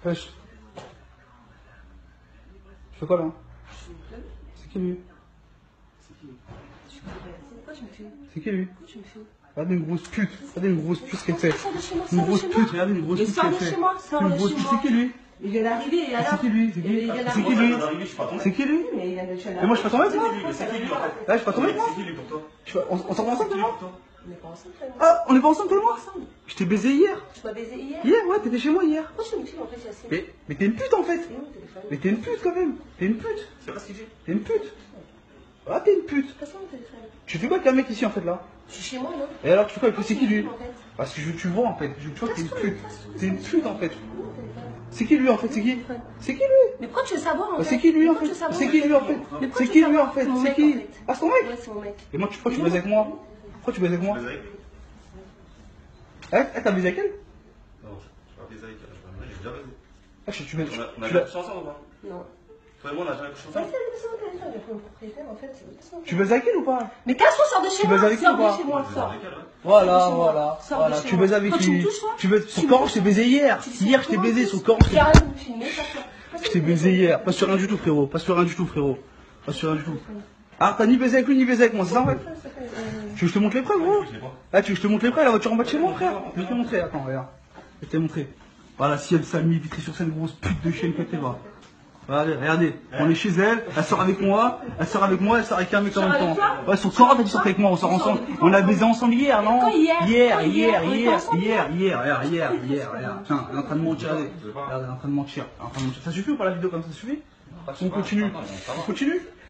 Wesh. Tu fais quoi là? C'est qui lui? Pourquoi tu me fais? C'est qui lui? Pourquoi tu me fais? Regardez une grosse pute. Regardez une grosse pute qu'elle fait. Une grosse pute, regardez une grosse pute qu'elle fait. Une grosse pute, c'est qui lui? Il vient d'arriver et alors? C'est qui lui? C'est qui? C'est qui lui? C'est qui lui? Mais il vient de chez Et moi je suis pas ton mec moi? C'est qui lui en fait? Là je suis pas ton mec moi? C'est qui lui pour toi? On s'en va ensemble toi et moi? On n'est pas ensemble, toi. Ah, on est pas ensemble toi et moi? Je t'ai baisé hier. Tu m'as baisé hier? Hier, ouais, t'étais chez moi hier. Pourquoi tu me filmes en fait, Yacine? Mais t'es une pute en fait. C'est où le téléphone? Mais t'es une pute quand même. T'es une pute. C'est pas ce qu'il dit? T'es une pute. Ah, t'es une pute. Passe-moi mon téléphone. Tu fais quoi avec un mec ici en fait là? Je suis chez moi, non? Et alors tu fais quoi avec lui? C'est qui lui? En fait. Parce que je veux que tu vois en fait. Je veux que tu vois que t'es une pute. T'es une pute en fait. Où mon téléphone? C'est qui lui en fait? C'est qui? C'est qui lui? Mais pourquoi tu veux savoir en fait? C'est qui lui en Pourquoi fait? tu veux savoir, C'est qui lui en fait? Mais pourquoi C'est tu qui veux lui en savoir? fait? C'est mon C'est mec, qui? en fait. Ah, c'est ton mec? Ouais, c'est mon mec. Et moi, pourquoi tu baises avec moi? Pourquoi tu baises avec moi? Tu baises avec lui? Eh, t'as baisé avec elle? Non, je suis pas baisé avec elle. J'ai déjà baisé. Ah, tu baises. On a jamais couché ensemble ou pas? Non. Toi et moi on a jamais couché Vas-y, ensemble. laisse mon téléphone, il y a pas mon propriétaire en fait. Tu baises avec elle ou pas? Mais casse-toi, sors de chez Tu moi! baises avec qui Sors ou pas? de chez moi, J'ai sors! avec elle, ouais. Voilà, Sors de chez moi. voilà. Sors de Voilà, chez tu moi. baises avec Toi, tu me lui. touches, toi? Tu baises son corps, je t'ai baisé hier. Hier, je t'ai baisé son corps. Il y a rien de me filmer, casse-toi. Je t'ai baisé hier. Pas sur rien du tout, frérot. Pas sur rien du tout, frérot. Pas sur rien du tout. Ah, t'as ni baisé avec lui, ni baisé avec moi, c'est ça en fait? Tu veux que je te montre les preuves, gros? Je l'ai pas. Ah, tu veux que je te montre les preuves? La voiture en bas de chez moi, frère? Je vais te montrer, attends, regarde. Je vais te montrer. Voilà, si elle s'est mis vitrée sur cette grosse pute de chienne que t'es, va. Voilà, regardez, on est chez elle, elle sort avec moi, elle sort avec un mec en même temps. Ouais, son corps, t'as dit sortir avec moi, on sort ensemble. On a baisé ensemble hier, non? Hier, regarde. Tiens, elle est en train de mentir, regardez. Regarde, elle est en train de mentir. Ça suffit ou pas la vidéo comme ça suffit? On continue. On continue?